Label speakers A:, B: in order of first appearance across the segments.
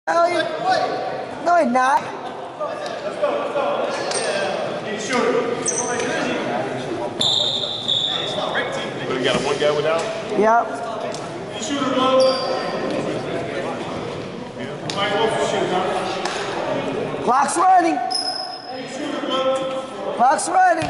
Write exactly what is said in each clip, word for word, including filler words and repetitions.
A: No, you, no, he's not.
B: We got a one guy without?
A: Yep. Clock's running. Clock's running.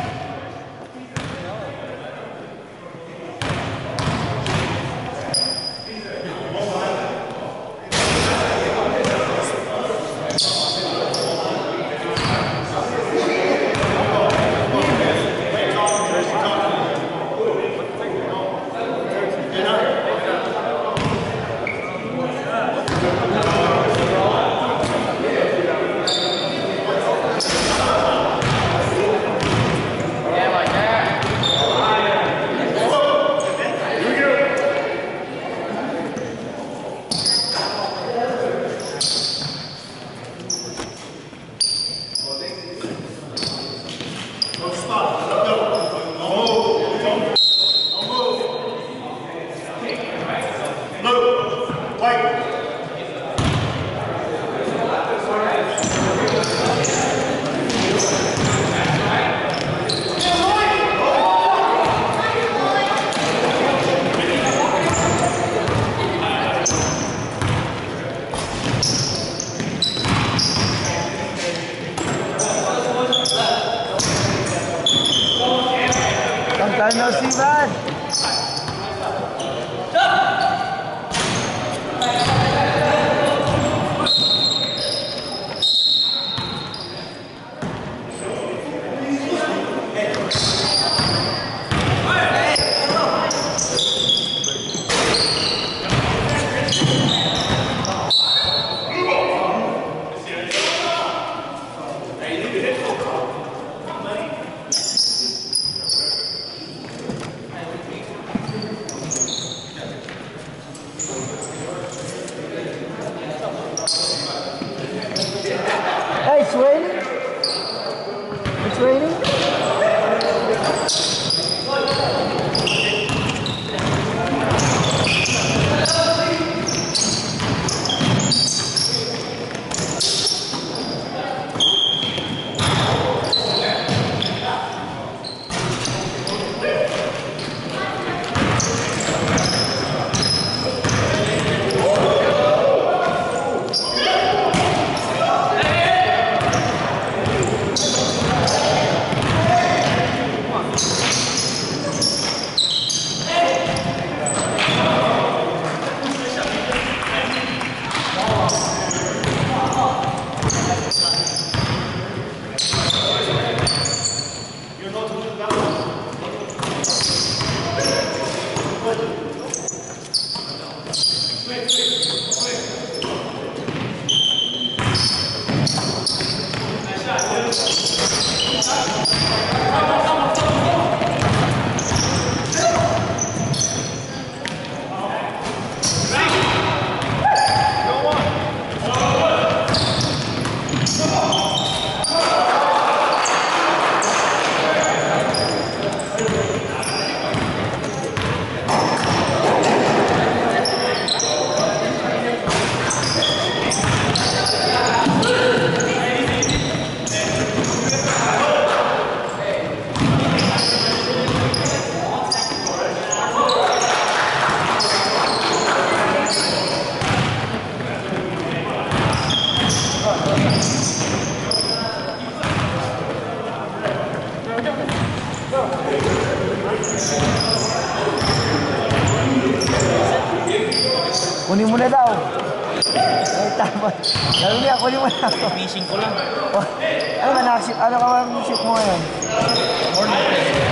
A: Long time no see, man. Hey, it's raining. It's raining. Kunin mo na daw. Ay, tama. Lalo niya, kunin mo na.
C: Missing ko lang.
A: Ano ba, nakaship? Ano ka ba ang ship mo ngayon?
C: Morning.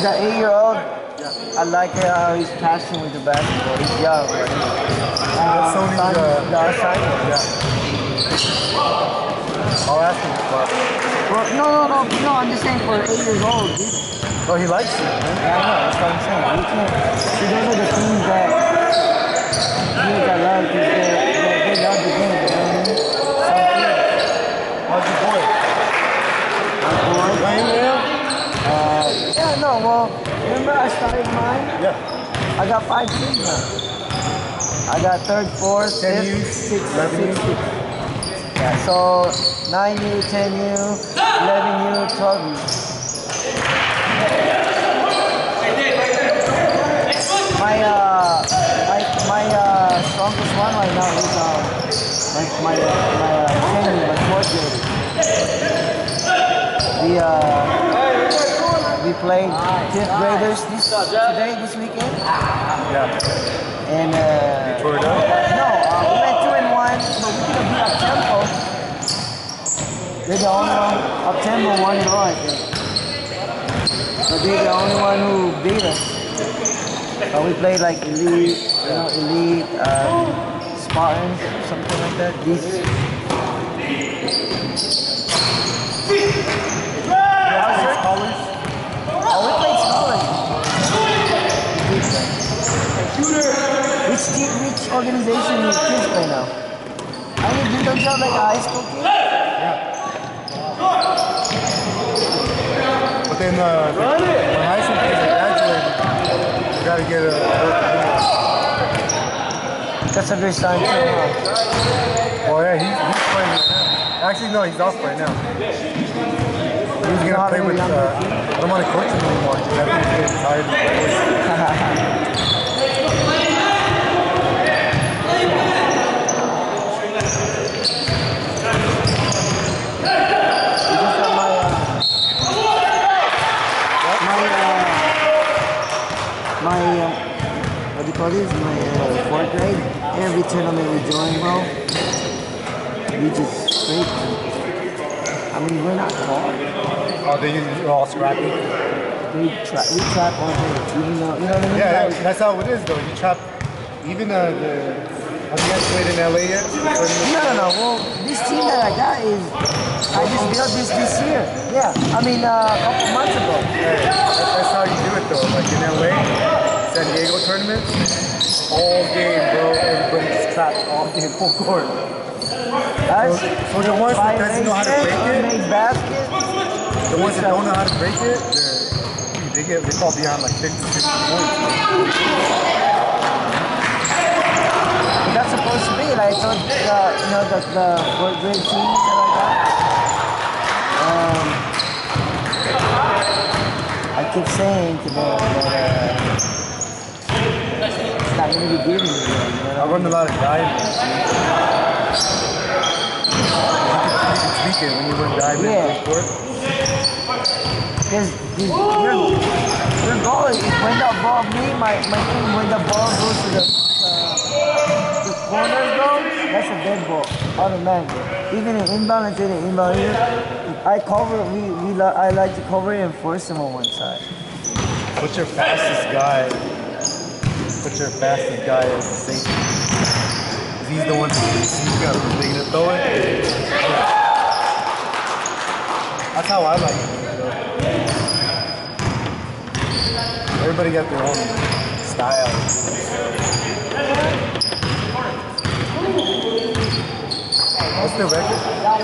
A: an eight-year-old, I like it how he's passionate with the basketball. He's young, right?
D: That's Sony's,
A: Son,
D: uh,
A: the assignment.
D: Yeah. I'll ask him about it.
A: Well, no, no, no, no, I'm just saying for eight years old, dude.
D: Oh, he likes it, man.
A: Yeah, I know, that's what I'm saying. You can't, see, those are the things that kids I love, because they, they, they love the game, you know what I mean? Some kids.
D: How's your boy?
A: My boy.
D: Playing with him?
A: Uh, yeah, no, well, remember I started mine?
D: Yeah.
A: I got five teams now. I got third, fourth,
D: ten
A: fifth,
D: U,
A: sixth,
D: eleven U.
A: sixth. Yeah, so nine U, ten U, eleven U, twelve U. My uh, my my uh, strongest one right now is um, like my my uh, ten U, my fourth grader. We uh, we played fifth graders this today this weekend.
D: Yeah.
A: And uh,
D: Tore it up?
A: no, uh, we went two and one, but we could beat up tempo. They're the only one up tempo one goal, I think. But they're the only one who beat us. But we played like elite, you know, elite, um, Spartans, something like that. These.
D: Yeah, colors.
A: Oh, we played scholars. Which team, which organization do kids play now? I mean, you don't you have like a high school kid?
D: But then uh, the, when high school kids are graduating, you gotta get a.
A: Because of your son too, huh?
D: Well, yeah, he's, he's playing right now. Actually, no, he's off right now. He was gonna play with. Uh, I don't want to coach him anymore because I think he's getting tired of
A: My, uh, what do you call this? My uh, fourth grade. Every tournament we join, bro, we just straight. I mean, we're not hard.
D: Oh, they you're all scrappy.
A: We trap, we trap all day. Even though, you know what I mean?
D: Yeah,
A: Like,
D: yeah, that's how it is though. You trap. Even uh, the. Have you guys played in L A yet?
A: no, no, no. Well, this team that I got is, I just built this this year. Yeah, I mean, uh, a couple months ago.
D: Yeah, that's, that's how you do it though. Like in L A, San Diego tournament, all game, bro. Everybody just trapped all game full court.
A: That's
D: So, so the ones that doesn't know how to break it,
A: make baskets.
D: the ones that don't know how to break it, they're, they get they fall behind like fifty, sixty points.
A: But that's supposed to be like so the you know the the fourth grade teams that I got. Um, I keep saying to them that uh, it's not gonna be given to them. You know?
D: I run a lot of diamonds. You can tweak it when you run diamonds
A: Yeah.
D: on court.
A: Because your, your goal is when the ball, me, my, my thing, when the ball goes to the, uh, the corners go, that's a dead ball, automatically. Even in inbound and in inbound here, I cover, we, we li I like to cover it and force them on one side.
D: What's your fastest guy? What's your fastest guy as a safety? 'Cause he's the one who's got they're gonna throw it. That's how I like it. Everybody got their own style. What's the record?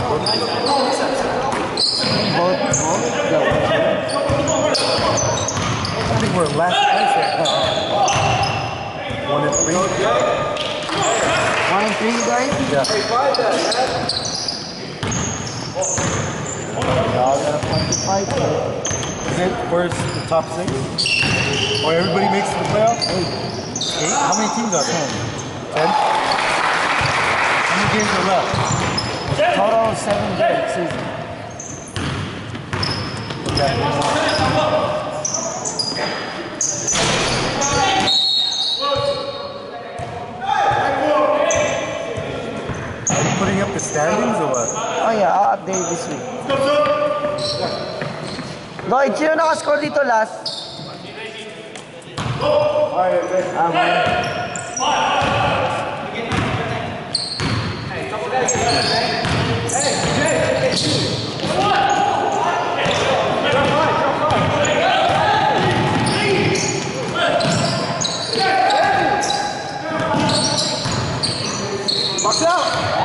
A: Both, both, the,
D: I think we're last place right now. One and three.
A: one and three, you guys?
D: Yeah.
A: Y'all gotta fucking fight, bro.
D: Where's the top six? Oh, everybody makes it to the playoffs?
A: Eight.
D: Eight? How many teams are there? Ten? How many games are left?
A: Total of seven games season.
D: Are you putting up the standings or what?
A: Oh yeah, I'll update it this week. Lloyd, sino naka-score dito last? All right, man. Box out!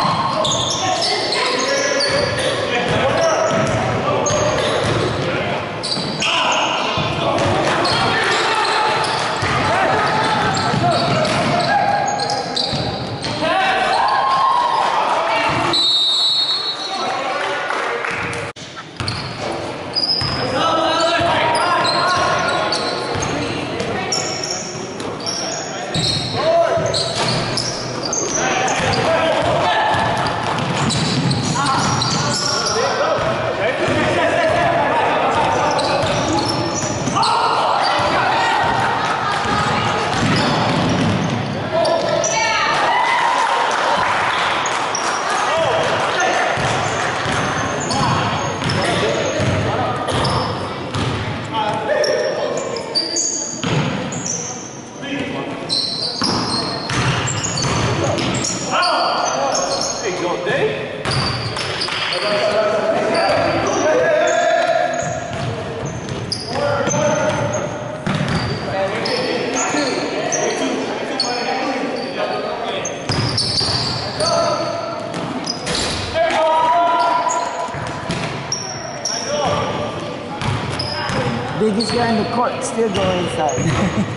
A: Biggest guy in the court still going inside.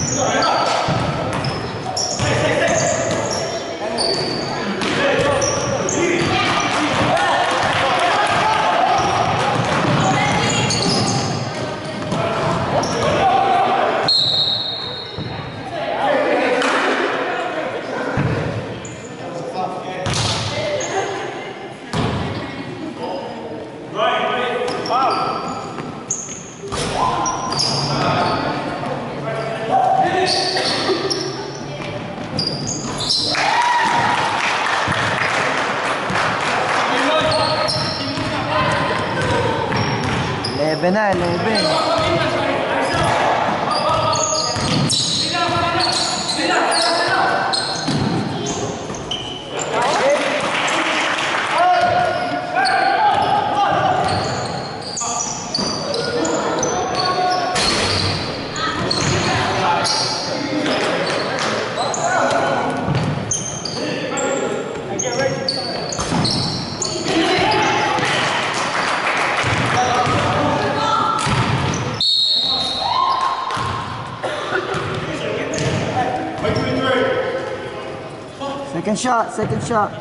A: Eleven na, eleven. Second shot, second shot.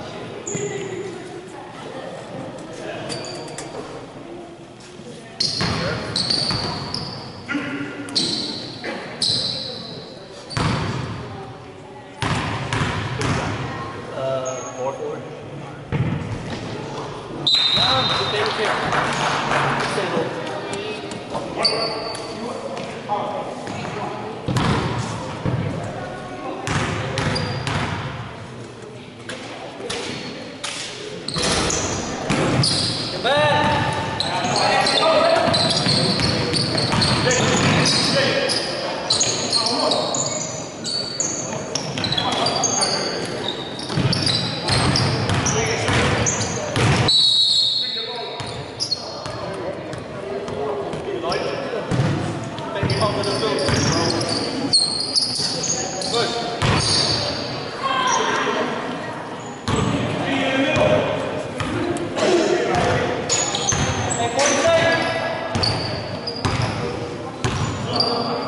E: Hey, forty seconds.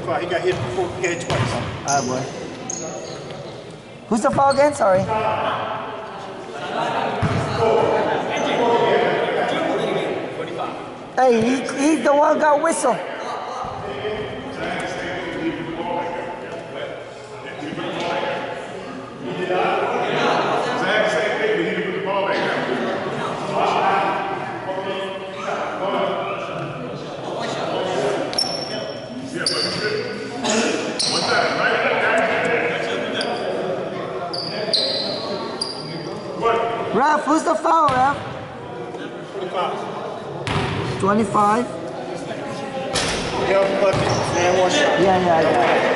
E: forty-five. He got hit before. He got hit twice.
A: Alright, boy. Who's the foul again? Sorry. Hey, he, he's the one got whistle. Ref, who's the foul, Ref? twenty-five.
E: Yeah, bucket. Man, one shot.
A: Yeah, yeah, yeah.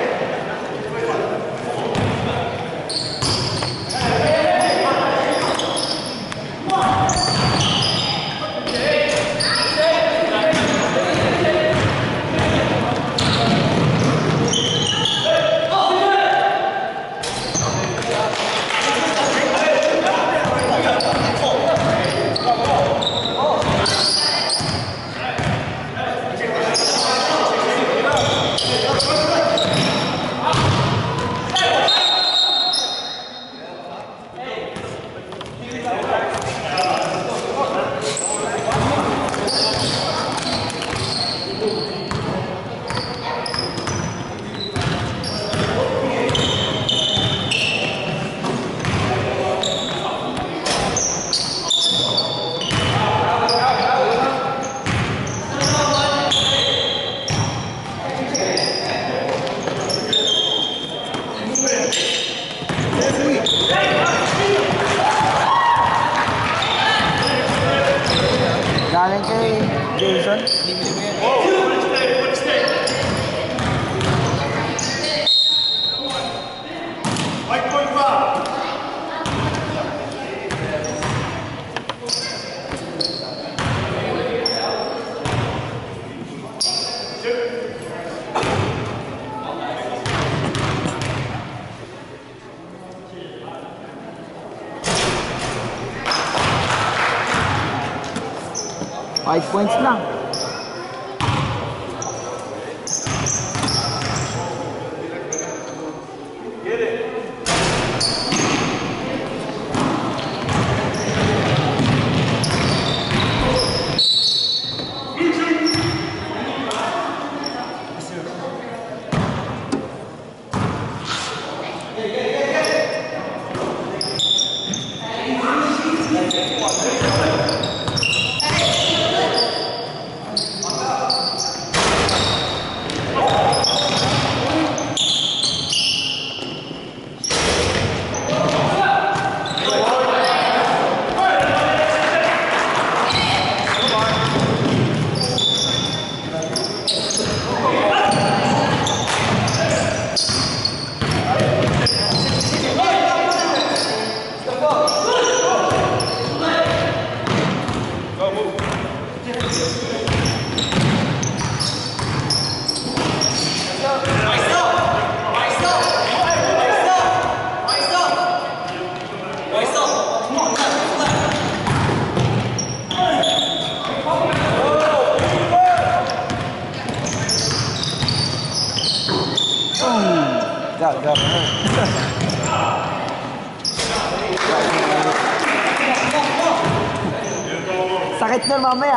A: Galing kay Jason. Five points lang. Got, got hurt. Sakit nun mamaya.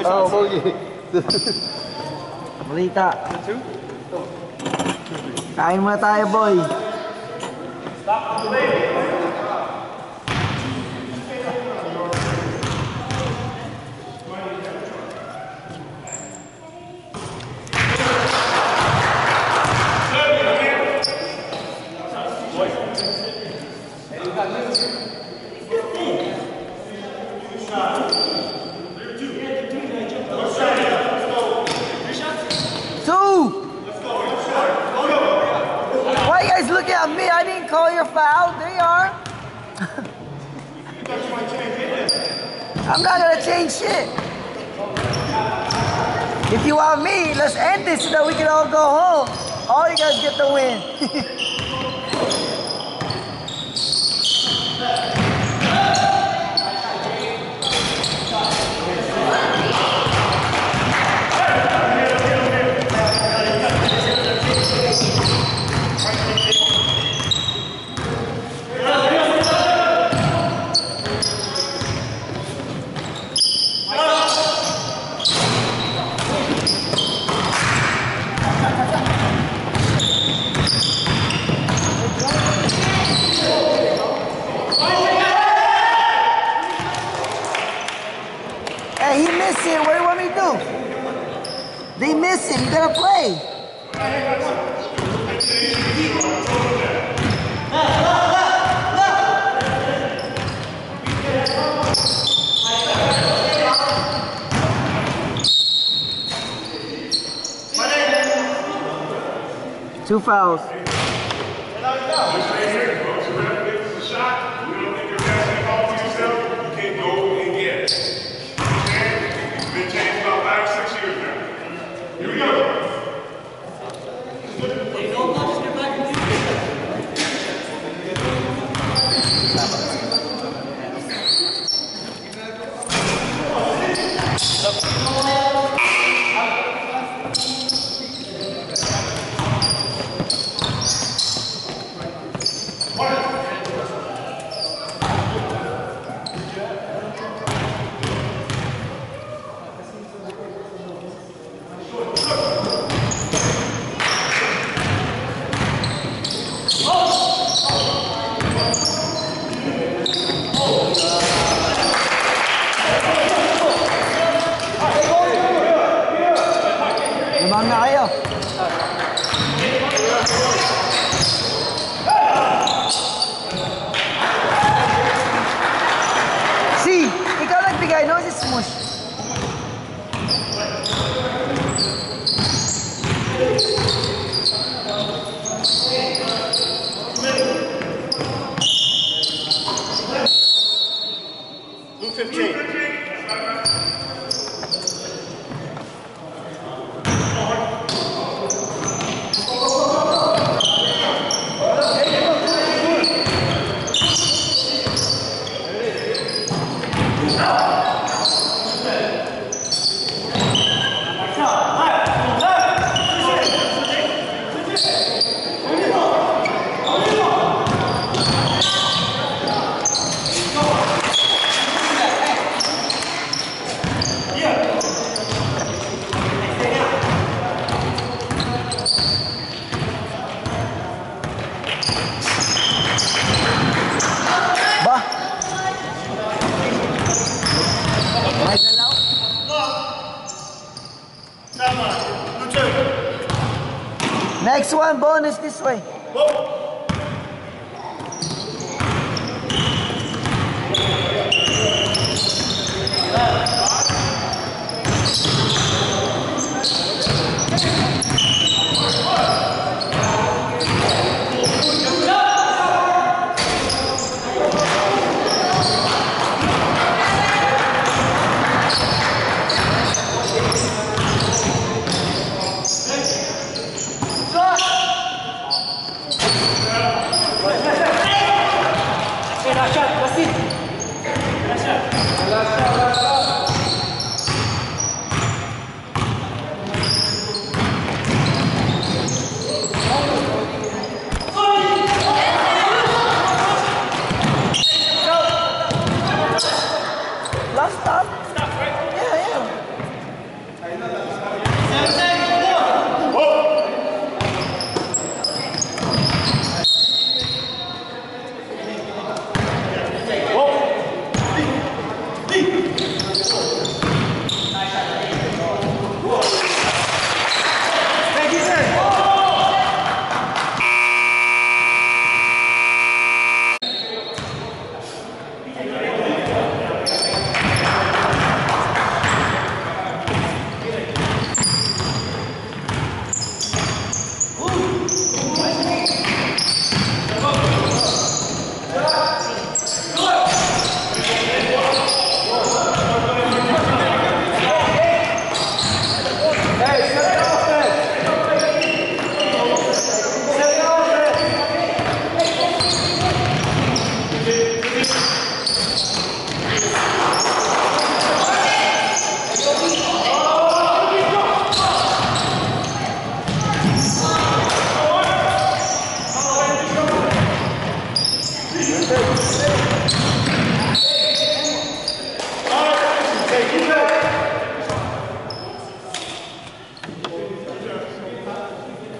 D: Oh, bogey.
A: Balita. Kain muna tayo, boy. Me, I didn't call your foul. There you are. I'm not gonna change shit. If you want me, let's end this so that we can all go home. All you guys get the win. Hey, he missed it. What do you want me to do? They missed it. You gotta play. Two fouls. Limang na kayo. Si, ikaw nagbigay, no? Si Smush.
E: Blue fifteen.
A: Next one, bonus this way.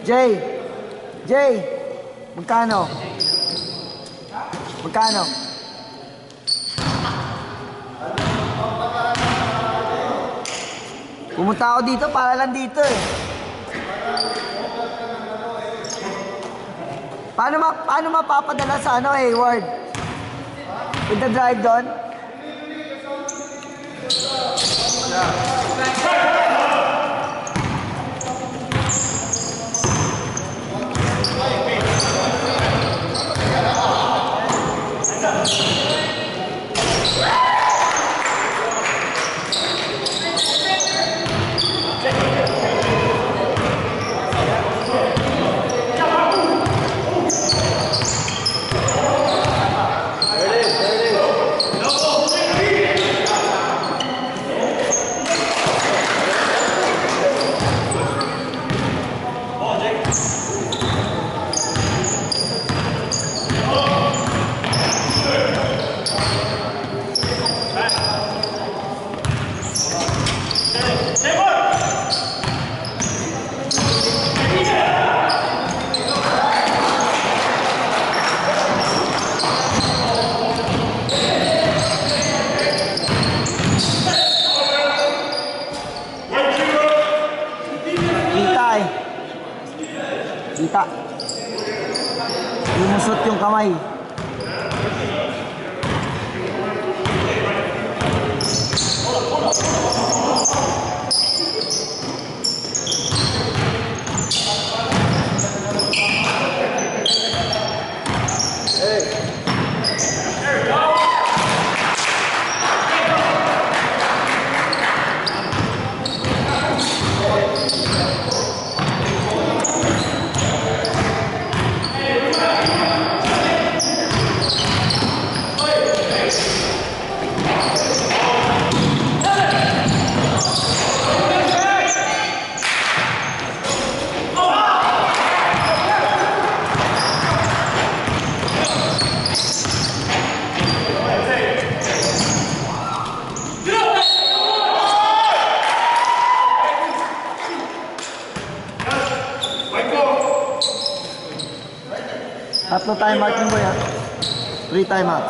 A: Jay! Jay! Magkano? Magkano? Pumunta ako dito para lang dito eh. Paano, ma paano mapapadala sa ano eh, Ward? With the drive doon? Kita. Lumusot yung kamay. Tatlo time marking boy ha. Three timeouts.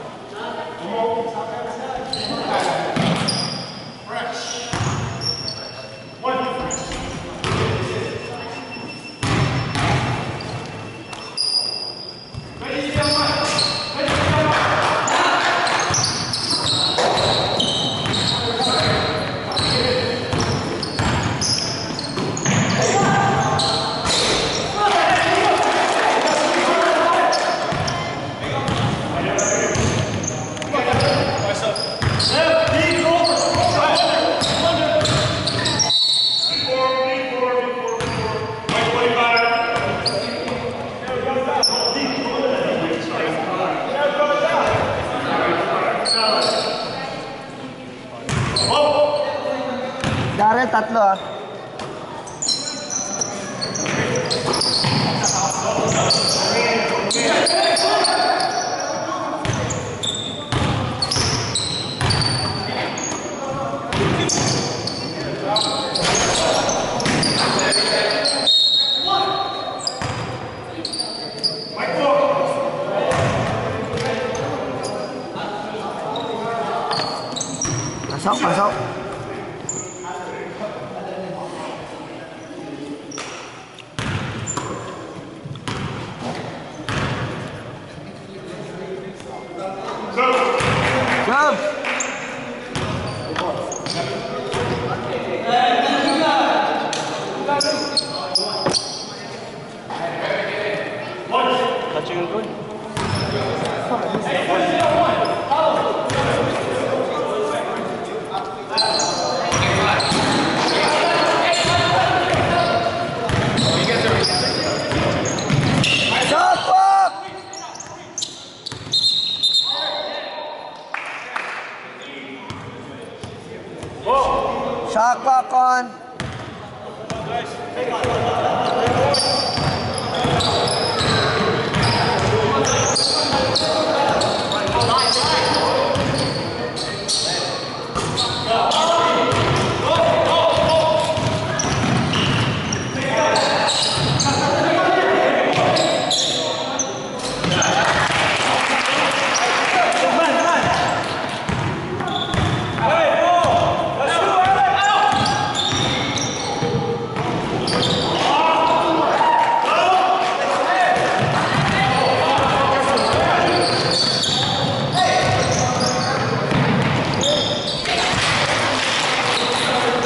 A: Darren, tatlo ah. Masuk, masuk. Jump.
E: Touching and good. Shot clock on.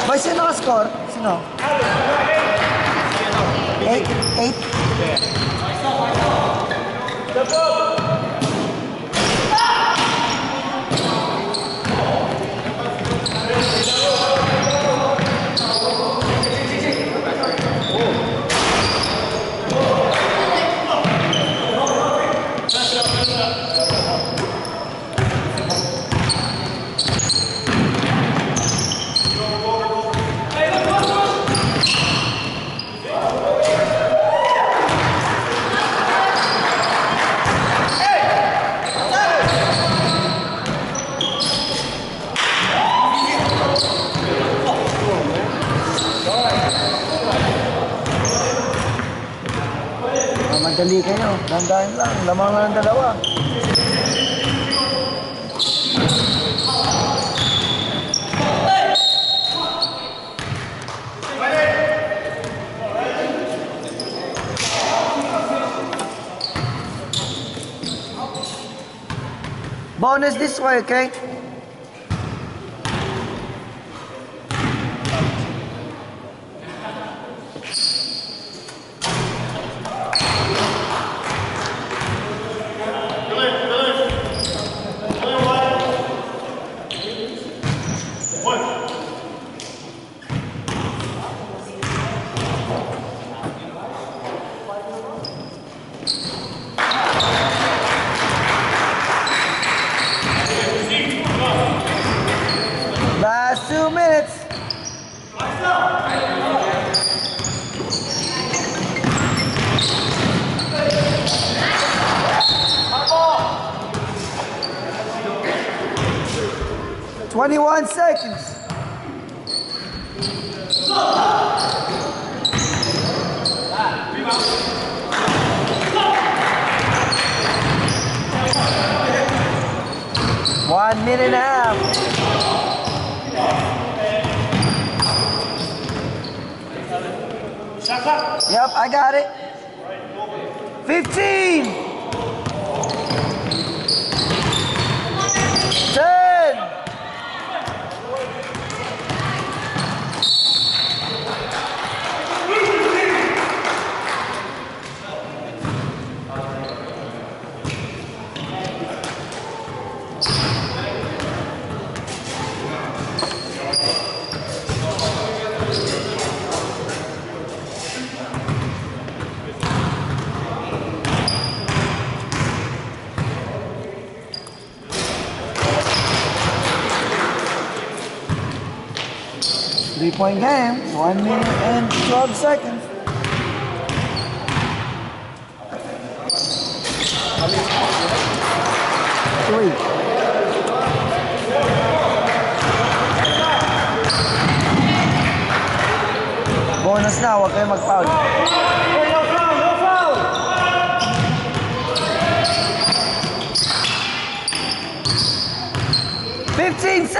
A: Boy, sino ka-score? Sino? Eight? Eight? Madali kayo. Dandahin lang. Lamang lang ng dalawa. Bonus this way, okay? Last two minutes. Twenty-one seconds. One minute and a half. Yep, I got it. Fifteen. Ten. Three-point game, one minute and twelve seconds. Three. Bonus na, huwag kayo mag-foul. No foul, no foul! Fifteen seconds.